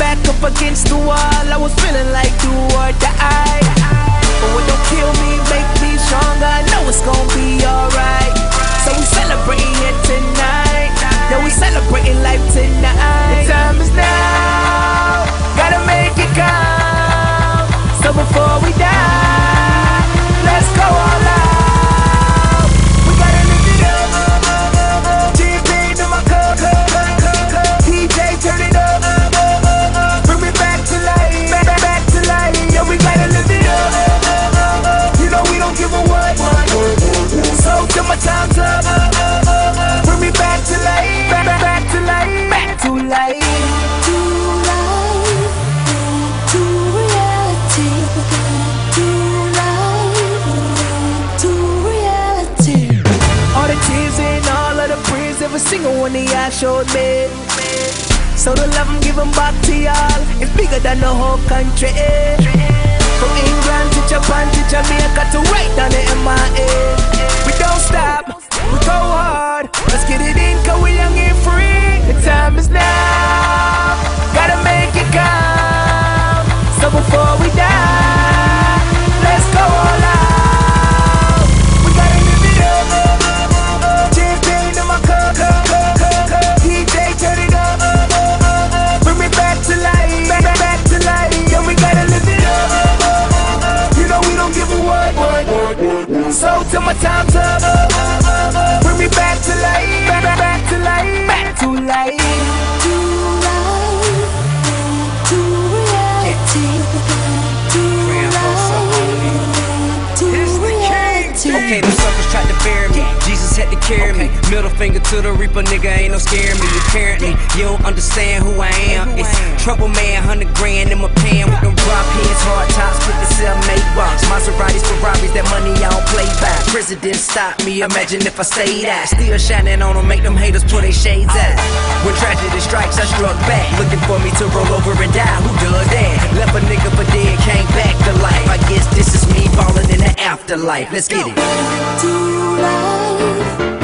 back up against the wall. I was feeling like do or die. But what don't kill me, make me stronger. I know it's gonna be alright. So we celebrating it tonight. Yeah, we celebrating life tonight. The time is now, gotta make it count. So before we die, let's go all out. We gotta live it up. Champagne in my cup. DJ turn it up. Bring me back to life, back to life. Yeah, we gotta live it up. You know we don't give a what. So till my time's up, bring me back to life, back to life, back to life. Every single one of y'all showed me. So the love I'm giving back to y'all is bigger than the whole country. From England to Japan to Jamaica to right down to MIA. We don't stop, we go hard. Let's get it in, cause we young and free. The time is now, gotta make it count. So before we die, let's go all out. So till my time's up, bring me back to life, back to life, back to life, to life, to reality, to reality. Okay, them suckers tried to bury me. Jesus had to carry me. Middle finger to the reaper, nigga, ain't no scaring me. Apparently, you don't understand who I am. It's trouble man, 100 grand in my pan with them drop heads, hard tops, with the cell-made rocks. Maseratis, Ferraris, that money I don't play by. President stop me, imagine if I stayed out. Still shining on them, make them haters pull their shades out. When tragedy strikes, I struck back, looking for me to roll over and die. Who done that? Left a nigga for dead, came back to life. I guess this is me falling in the afterlife. Let's get it. To life.